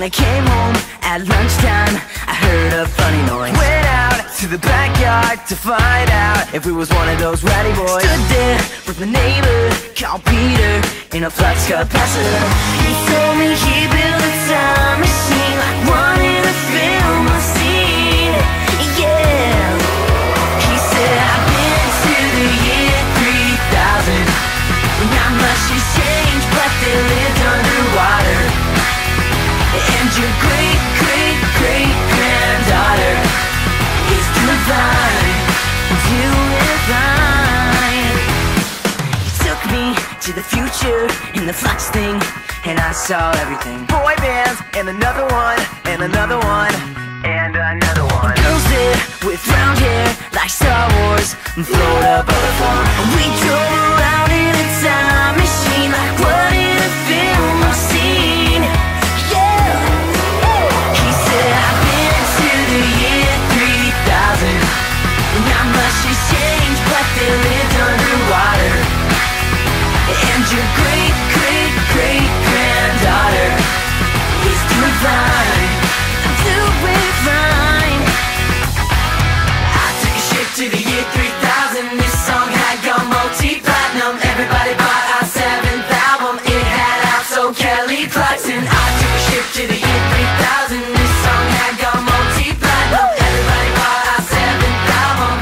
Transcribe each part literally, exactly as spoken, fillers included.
When I came home at lunchtime, I heard a funny noise. Went out to the backyard to find out if we was one of those rowdy boys. Stood there with my neighbor, called Peter, in a flux capacitor. He told me he built a time machine like one in a film I've seen. Yeah. He said I've been to the year three thousand. Not much has changed, but they lived underwater. And your great, great, great granddaughter is doing fine, doing fine. He took me to the future in the flux thing, and I saw everything. Boy bands, and another one, and another one, and another one. Girls there with round hair like Star Wars, and float above the floor. We drove around in a time machine like what in a film I've seen. Yeah. He said I've been to the year three thousand. Not much has changed, but they lived underwater. And your great, great, great granddaughter is doing fine, doing fine. I took a ship to the year three thousand. This song had gone multi-platinum. Everybody bought our seventh album. It had out so Kelly Clarkson. I took a ship to the year three thousand. This song had gone multi-platinum. Everybody bought our seventh album.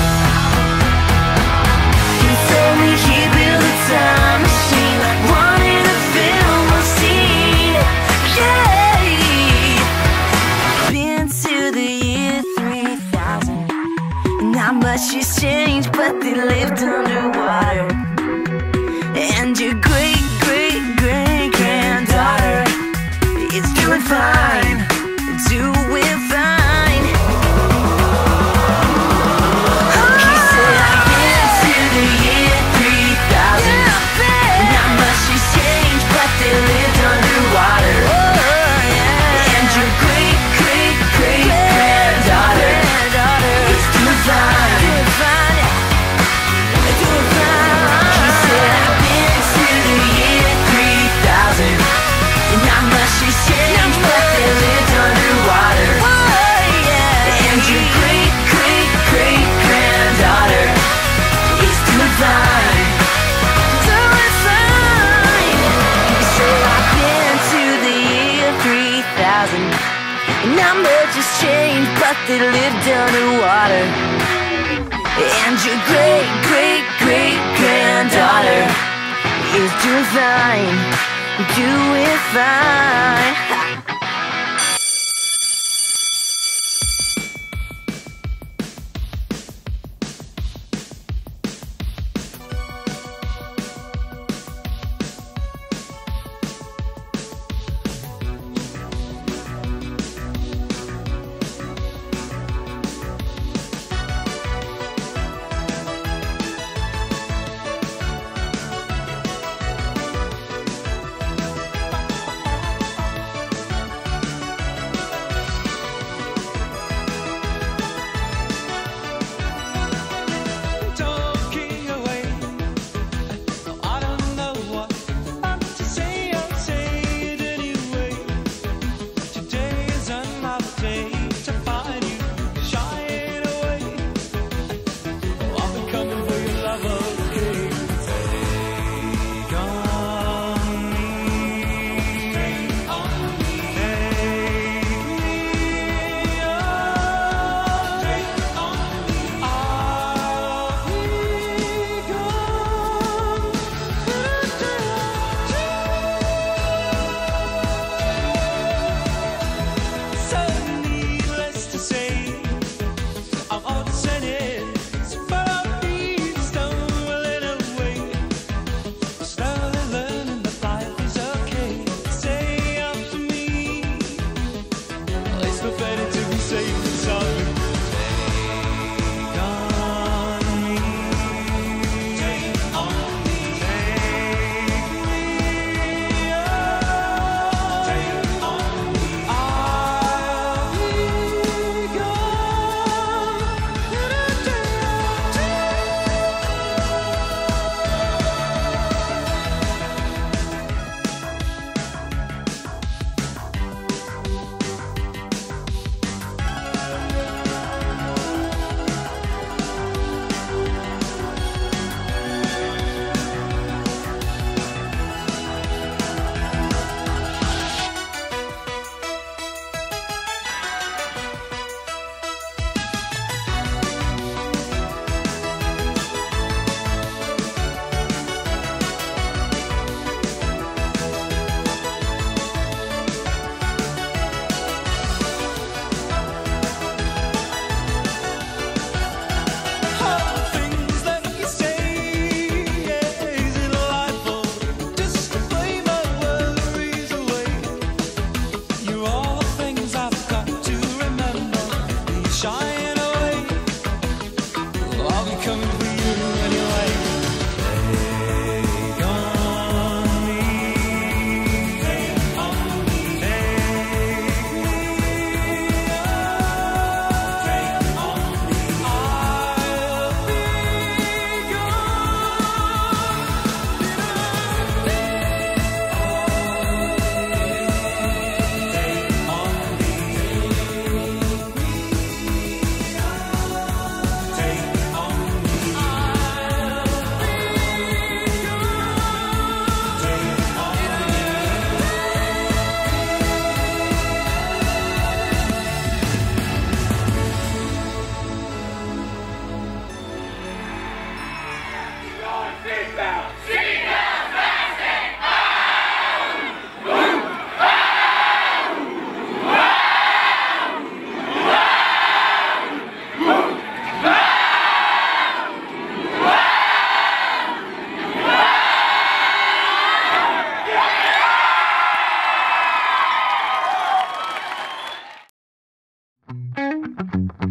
He told me he built a time machine like one in a film I've seen. Yeah. Been to the year three thousand. Not much has changed, but they lived underwater. And your great, great, great granddaughter is doing fine, doing fine. He said I've been to the year three thousand. Not much has changed, but they lived underwater. And your great, great, great granddaughter is doing fine, doing fine, doing fine. He said I've been to the year three thousand. Not much has changed, but they lived underwater. And your great, great, great granddaughter is doing fine, doing fine. He said I've been to the year three thousand. Not much has changed, but they lived underwater. And your great, great, great granddaughter is doing fine, doing fine. you.